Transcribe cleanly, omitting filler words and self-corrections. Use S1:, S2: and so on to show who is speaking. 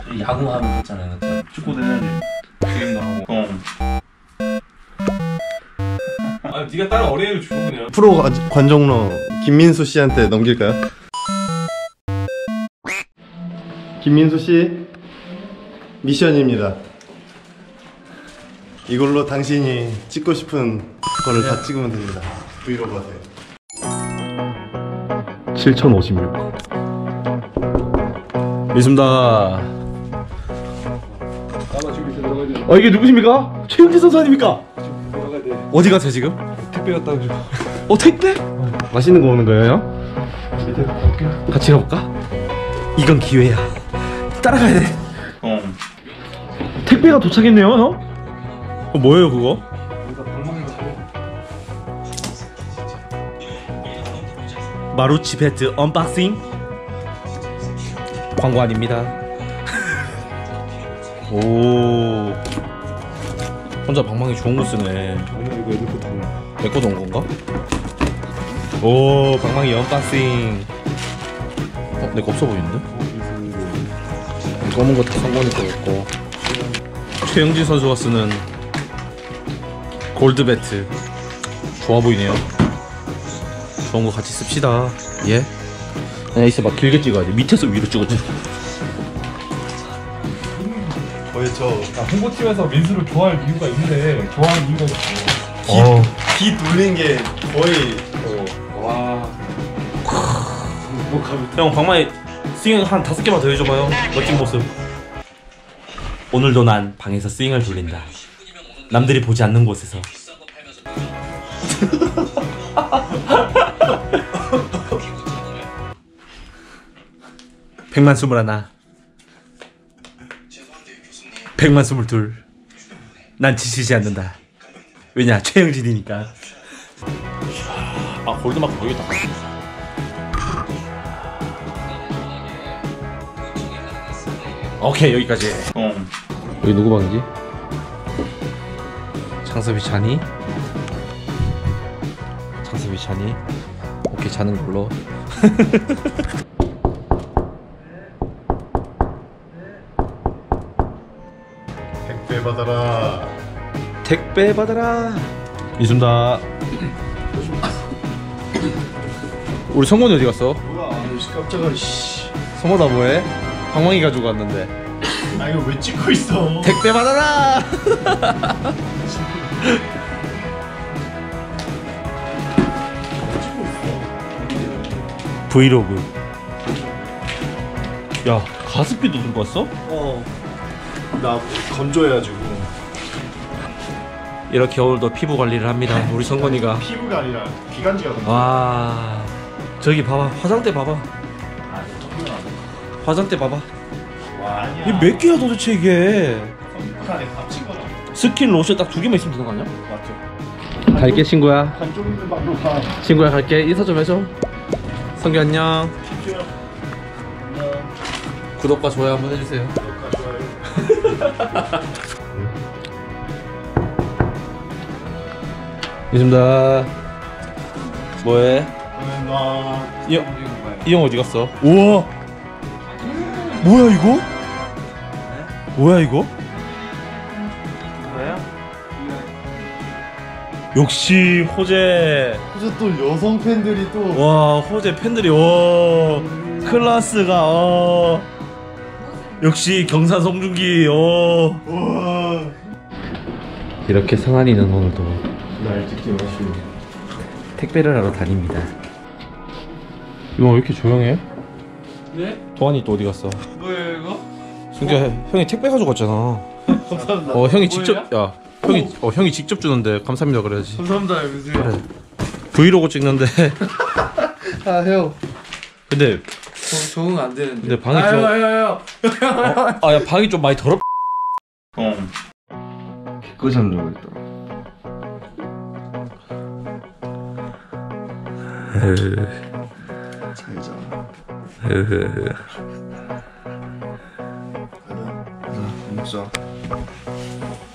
S1: 야구하면 됐잖아요, 그쵸?
S2: 축구도 해야지. 게임도 하고. 아, 네가 다른 어린이를 주고 그냥.
S3: 프로 관종로 김민수 씨한테 넘길까요? 김민수 씨, 미션입니다. 이걸로 당신이 찍고 싶은 거를 다 찍으면 됩니다. 브이로그 하세요. 7056. 있습니다. 이게 누구십니까? 최영지 선수 아닙니까? 어디 가세요 지금?
S2: 택배 갔다 오죠.
S3: 택배? 맛있는 거 오는 거예요? 같이 가볼까? 이건 기회야. 따라가야 돼. 택배가 도착했네요, 형. 뭐예요 그거? 마루치 배트 언박싱? 광고 아닙니다. 오, 혼자 방망이 좋은 거 쓰네.
S2: 오늘 이거 애들 거 돈.
S3: 내 거도 온 건가? 오, 방망이 언박싱. 내 거 없어 보이는데? 검은 거 다 성공이 거였고, 최영진 선수가 쓰는 골드 배트 좋아 보이네요. 좋은 거 같이 씁시다. 예? 아니 있어 막 길게 찍어야 돼. 밑에서 위로 찍어줘. 거의 저
S2: 홍보팀에서 민수를 좋아할 이유가 있는데 좋아하는 이유가 있어.
S3: 비 눌린 게 거의
S2: 와.
S3: 형 방망이 스윙 한 5개만 더 해줘봐요. 멋진 모습. 오늘도 난 방에서 스윙을 돌린다. 남들이 보지 않는 곳에서. 백만 21, 백만 22. 난 지치지 않는다. 왜냐, 최영진이니까. 아, 골드마크 보이겠다. 오케이, 여기까지. 여기 누구 방이지? 창섭이 자니? 창섭이 자니? 오케이, 자는 걸로. 택배 받아라. 택배 받아라. 있습니다. 우리 성곤이 어디 갔어?
S4: 뭐야, 깜짝아, 씨.
S3: 성곤아 뭐해? 방망이 가지고 왔는데.
S4: 아, 이거 왜 찍고 있어?
S3: 택배 받아라. 브이로그. 야, 가습기도 들고 왔어?
S4: 나 건조해가지고.
S3: 이렇게 오늘도 피부 관리를 합니다. 우리 성건이가.
S4: 피부가 아니라 기관지가 건조.
S3: 와, 저기 봐봐. 화장대 봐봐.
S4: 아, 이거
S3: 화장대 봐봐.
S4: 와, 아니야.
S3: 이게 몇 개야 도대체 이게?
S4: 그 안에 합친 거라.
S3: 스킨 로션 딱 2개만 있으면 되는 거 아니야?
S4: 맞죠?
S3: 갈게 친구야.
S4: 한쪽 있는 방로 가.
S3: 친구야 갈게. 인사 좀 해줘. 성규 안녕. 구독과 좋아요 한번 해주세요.
S4: 구독과 좋아요.
S3: 있습니다. 뭐해?
S4: 나.
S3: 이 형 어디 갔어? 우와. 뭐야 이거? 뭐야 이거?
S2: 뭐야?
S3: 역시 호재.
S4: 그래서 또 여성 팬들이 또.
S3: 와, 호재 팬들이 와 클라스가 역시 경산 송중기.
S4: 와.
S3: 이렇게 성한이는 오늘도
S4: 날 찍지 마시고.
S3: 택배를 하러 다닙니다. 이거 왜 이렇게 조용해?
S2: 네?
S3: 동환이 또 어디 갔어?
S2: 뭐예요 이거?
S3: 승규야, 형이 택배 가지고 왔잖아.
S4: 감사합니다.
S3: 형이 직접, 야, 형이 직접 주는데 감사합니다 그래야지.
S2: 감사합니다 민수.
S3: 그래. 브이로그 찍는데.
S2: 아 형.
S3: 근데
S2: 적응 안 되는데.
S3: 근데 방이 좀. 아, 야, 방이 좀 많이 더럽.
S2: 그거 잠들고 있다. 잘 자. 가자. 먹자.